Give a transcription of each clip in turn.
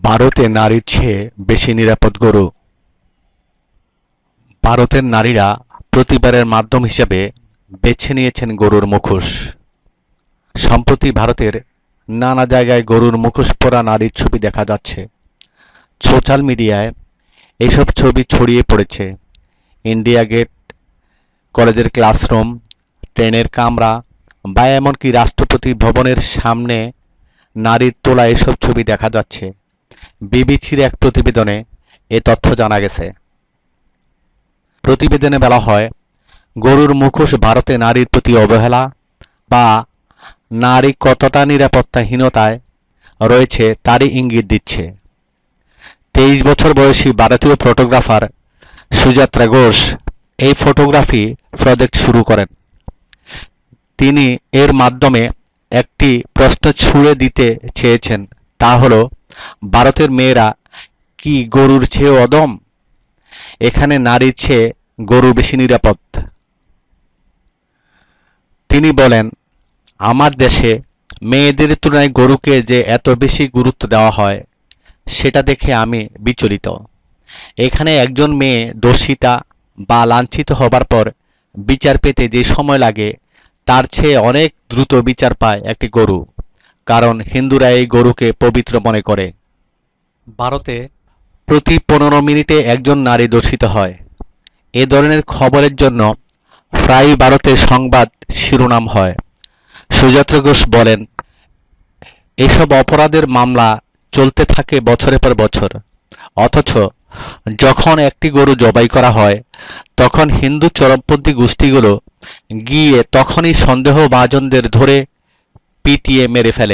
ভারতে নারীর চেয়ে বেশি নিরাপদ গরু। ভারতের নারীরা প্রতিবারের মাধ্যম হিসেবে বেছে নিয়েছেন গরুর মুখোশ। সম্প্রতি ভারতের নানা জায়গায় গরুর মুখোশ পরা নারীর ছবি দেখা যাচ্ছে। সোশ্যাল মিডিয়ায় এসব ছবি ছড়িয়ে পড়েছে। ইন্ডিয়া গেট, কলেজের ক্লাসরুম, ট্রেনের কামরা বা এমনকি রাষ্ট্রপতি ভবনের সামনে নারীর তোলা এসব ছবি দেখা যাচ্ছে। বিবিসির এক প্রতিবেদনে এ তথ্য জানা গেছে। প্রতিবেদনে বলা হয়, গরুর মুখোশ ভারতে নারীর প্রতি অবহেলা বা নারী কতটা নিরাপত্তাহীনতায় রয়েছে তারই ইঙ্গিত দিচ্ছে। 23 বছর বয়সী ভারতীয় ফটোগ্রাফার সুযাত্রা ঘোষ এই ফটোগ্রাফি প্রজেক্ট শুরু করেন। তিনি এর মাধ্যমে একটি প্রশ্ন ছুড়ে দিতে চেয়েছেন, তা হলো, ভারতের মেয়েরা কি গরুর চেয়ে অদম? এখানে নারীর চেয়ে গরু বেশি নিরাপদ। তিনি বলেন, আমার দেশে মেয়েদের তুলনায় গরুকে যে এত বেশি গুরুত্ব দেওয়া হয় সেটা দেখে আমি বিচলিত। এখানে একজন মেয়ে দর্শিতা বা লাঞ্ছিত হবার পর বিচার পেতে যে সময় লাগে তার চেয়ে অনেক দ্রুত বিচার পায় একটি গরু, কারণ হিন্দুরা এই গরুকে পবিত্র মনে করে। ভারতে প্রতি 15 মিনিটে একজন নারী দর্শিত হয়। এ ধরনের খবরের জন্য প্রায়ই ভারতের সংবাদ শিরোনাম হয়। সুযাত্রা ঘোষ বলেন, এসব অপরাধের মামলা চলতে থাকে বছরের পর বছর, অথচ যখন একটি গরু জবাই করা হয় তখন হিন্দু চরমপন্থী গোষ্ঠীগুলো গিয়ে তখনই সন্দেহভাজনদের ধরে পিটিয়ে মেরে ফেলে।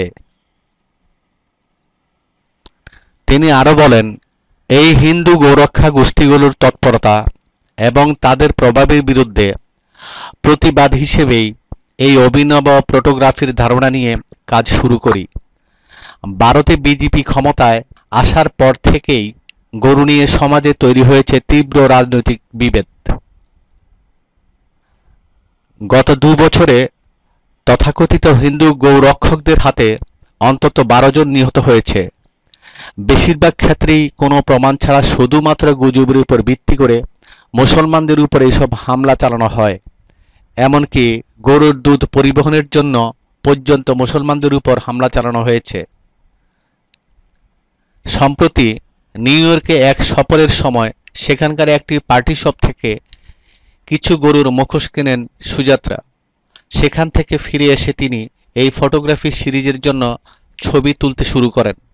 তিনি আরো বলেন, এই হিন্দু গৌরক্ষা গোষ্ঠীগুলোর তৎপরতা এবং তাদের প্রভাবের বিরুদ্ধে প্রতিবাদ হিসেবেই এই অভিনব ফটোগ্রাফির ধারণা নিয়ে কাজ শুরু করি। ভারতে বিজেপি ক্ষমতায় আসার পর থেকেই গরু নিয়ে সমাজে তৈরি হয়েছে তীব্র রাজনৈতিক বিভেদ। গত 2 বছরে তথাকথিত হিন্দু গৌরক্ষকদের হাতে অন্তত 12 জন নিহত হয়েছে। বেশিরভাগ ক্ষেত্রেই কোনো প্রমাণ ছাড়া শুধুমাত্র গুজবের উপর ভিত্তি করে মুসলমানদের উপর এসব হামলা চালানো হয়। এমনকি গরুর দুধ পরিবহনের জন্য পর্যন্ত মুসলমানদের উপর হামলা চালানো হয়েছে। সম্প্রতি নিউ ইয়র্কে এক সফরের সময় সেখানকার একটি পার্টি শপ থেকে কিছু গরুর মুখোশ কেনেন সুযাত্রা। সেখান থেকে ফিরে এসে তিনি এই ফটোগ্রাফি সিরিজের জন্য ছবি তুলতে শুরু করেন।